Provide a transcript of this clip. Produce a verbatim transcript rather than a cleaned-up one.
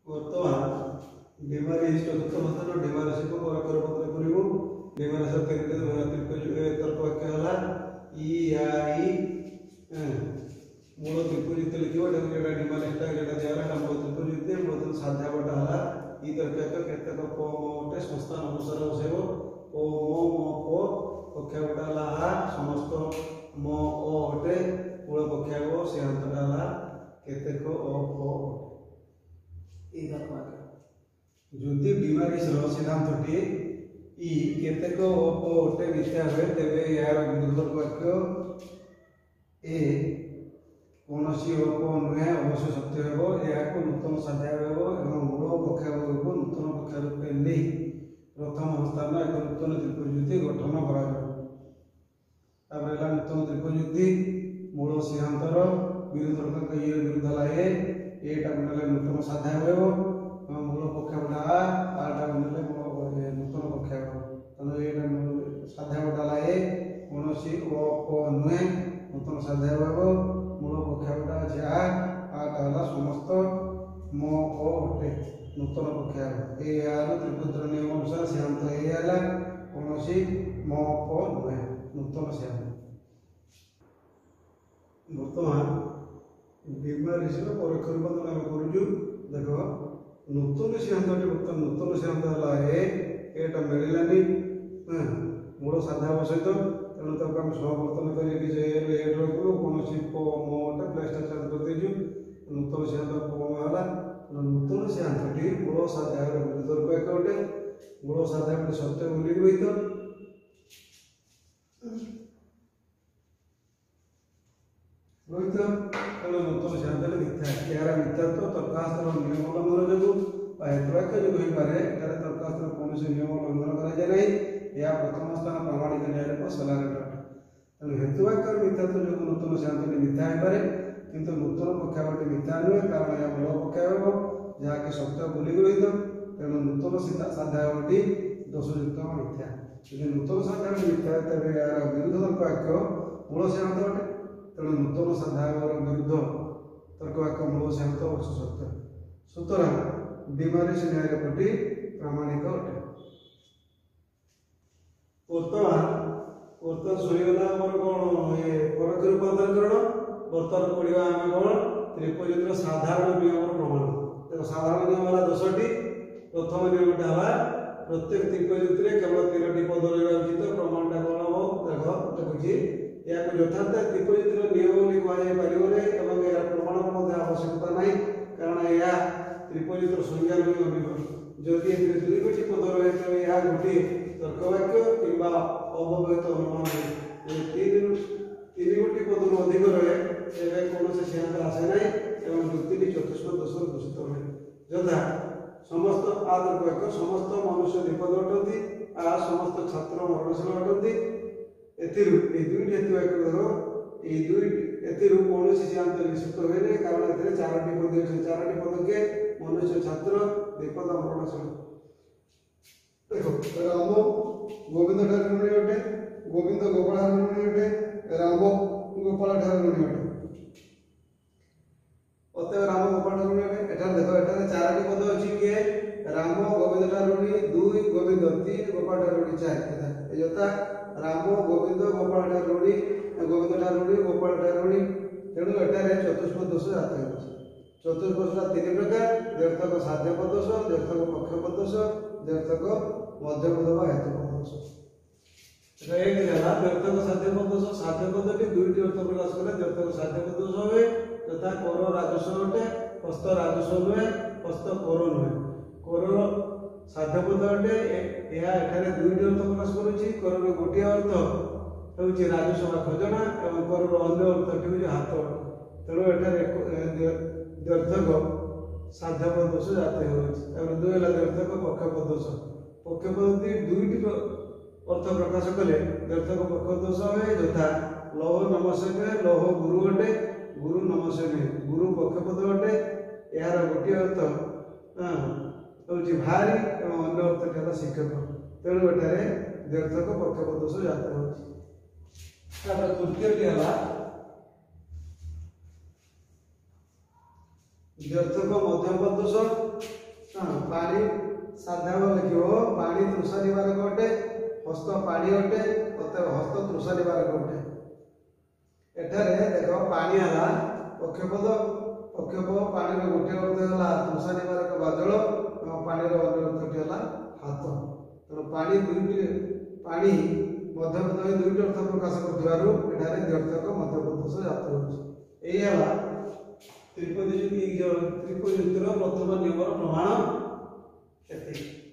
बर्तमान डिमारी चतुर्थ मथन डिमारसी को पर कर पत्र करिवो डिमारस तिनटे तर्क वाक्य हला ई या ई मूल त्रिपुजित लिखिबो जेटा डिमारसटा जेटा दियाला मूल त्रिपुजित मूल साध्या बटा हला ई तर्क वाक्य केतक प मोटे संस्थान अनुसार बसेबो ओ म म प पक्ष बटा हला आ समस्त म ओ ओटे मूल पक्ष गो सिद्धांतटा हला केतक अ प ई तर्क वाक्य যদি ডিমারিসর সিদ্ধান্তটি ই কেতেক অপটে মিথ্যা হয় তেবে এর বিরোধক বাক্য এ কোনসি অপ নহে অবশ্য সত্য হব এহাকে নূতন সাধ্য হব এবং মূল পক্ষাবয়কে নূতন পক্ষ রূপে নেই প্রথম স্থান এক নূতন ত্রিভুজযুক্তি গঠন করা যাবে। তারপরে এলা নূতন ত্রিভুজযুক্তি মূল সিদ্ধান্তর বিরোধক ইয়ে বিরোধ লাগে এটা বলে নূতন সাধ্য হব मूल पक्ष बटा आटा बनले नूतन पक्ष तनु एटा साध्य बटा लाए कोनोसी ओ प नुहे नूतन साध्य होबो मूल पक्ष बटा अछि आ आटा हला समस्त म ओ ओटे नूतन पक्ष ए आर त्रिपुत्र नियम अनुसार सिद्धांत ए हला कोनोसी म प नुहे नूतन सिद्धांत। वर्तमान डिमारिसर परीक्षा रूपांतरण हम करूछु देखो नूतन सिद्धांत बर्तमान नूतन सिद्धांत हला ए एटा मिलानी मूल साध्या सहित तेणु तक आम समवर्तन करके एट रखू कौन प मोटे प्लेसटा चेंज कर देजु नूतन सिद्धांत प हला नूतन सिद्धांतटी मूल साध्या विरोध एक गोटे मूल साध्या गोटे सत्य बोली रही रोहित तेणु नूतन सिद्धांत मिथ्या यार मिथ्यात्व तर्कशास्त्र नियम उल्लंघन जो हेतुवाक्य जो होइपारे एटारे तर्कशास्त्र कौन नियम उल्लंघन करा जाय नहीं या प्रथम स्थान प्रामाणिक न्याय को सलारेट तेणु हेतुवाक्य मिथ्यात्व जो नूतन सिद्धांत मिथ्या होइपारे किंतु नूतन पक्षावटी मिथ्या नुहे कारण या मूल पक्ष हो जहाँकि सत्य बोली रही तेणु नूतन साध्यावटी दोषयुक्त मिथ्या यदि नूतन साध्यावटी मिथ्या तेरे यार विरुद्ध तर्कवाक्य मूल सिद्धांत अटे तेणु नूतन साध्यावर विरुद्ध तर्कवाक्य मूल सिद्धांत अवश्य सत्य सुतरां डिमारिस न्याय प्रति प्रामाणिक अटे। वर्तमान वर्तमान सहीगला आमर कौन ये परोक्ष रूपांतरीकरण वर्तमान पढ़िबा आम कौन त्रिभुजर साधारण नियम प्रमाण देखो साधारण नियम वाला दसटी प्रथम नियमटा हला प्रत्येक त्रिभुजरे केवल तेरह पद रहा उचित प्रमाणटा कौन हम देख देखुची या यथार्थ त्रिभुजर नियम बोली कह पारे एवं यार प्रमाण आवश्यकता नहीं कारण यह त्रिभुजर संज्ञा नहीं अभिप्राय जदि ए दुई गोटी पद रहे तो यह गोटे तर्कवाक्य किंबा अव्यवहित अनुमान तीन तीन गोटी पद अधिक रहे तेरे कौन से सिद्धांत आसे ना एवं युक्ति चतुष्पद दोष दूषित हुए यथा समस्त आ तर्कवाक्य समस्त मनुष्य विपद अटंती आ समस्त छात्र मरणशील अटंती एतिरु ए दुईटी हेतुवाक्य धरो ए दुई एतिरु कौन से सिद्धांत निश्चित हुए नहीं कारण एतिरे चारोटी पद अछि चारोटी पद के मनुष्य छात्र विपद मरणशील देखो राम गोविंद ठार ऋणी अटे गोविंद गोपाल ऋणी अटे राम गोपाल ठार ऋणी अटे अतः राम गोपाल ऋणी अटे एठार देखो एठार चारोटी पद अछि के राम गोविंद ठार ऋणी दुई गोविंद तीन गोपाल ठार ऋणी चार यथा राम गोविंद गोपाल ठार ऋणी गोविंद ठार ऋणी गोपाल ठार ऋणी तेणु एठार चतुष्पद दोष जात होछि चतुष्पद तीन प्रकार द्व्यर्थक साध्यपद दोष द्व्यर्थक पक्षपद दोष द्व्यर्थक मध्यपद वा हेतुपद दोष एक हला द्व्यर्थक साध्यपद दोष साध्यपदटी दुईटी अर्थ प्रकाश करे द्व्यर्थक साध्यपद दोष होवे तथा कोर राजस्व अटे हस्त राजस्व नुहे हस्त कोर नुहे कोर साध्यपद अटे या एठारे दुईटी अर्थ प्रकाश करूछि कोर गोटे अर्थ होछि राजस्व खजना एवं कोर अन्य अर्थटी होछि हाथ तेणु एठारे द्व्यर्थक साध्यपद दोष जाते होछि दुई हला द्व्यर्थक पक्षपद दोष पक्षपद दुईटी अर्थ प्रकाश कले द्व्यर्थक पक्ष दोष हुए यथा लौह नमस्ते लौह गुरु अटे गुरु नमस्ते गुरु पक्षपद अटे यार गोटे अर्थ होछि भारी एवं अन्य अर्थटी हला शिक्षक तेणु एठारे द्व्यर्थक पक्षपद दोष जाते होछि। तापर तृतीयटी हला द्व्यर्थक मध्यपद दोष पानी साधारण लिखो पानी तृषा निवारक अटे हस्त पानी अटे अतएव हस्त तृषा निवारक अटे। एठारे देख पानी है पक्षपद पक्षपद पानी गोटे अर्थ है तृषा निवारक बादल और पानी अन्य अर्थटी है हाथ। तेणु पानी दुईटी पानी मध्यपद दुईटी अर्थ प्रकाश कर द्व्यर्थक मध्यपद जात होती है त्रिपदी त्रिपदी प्रथम नियम प्रमाण।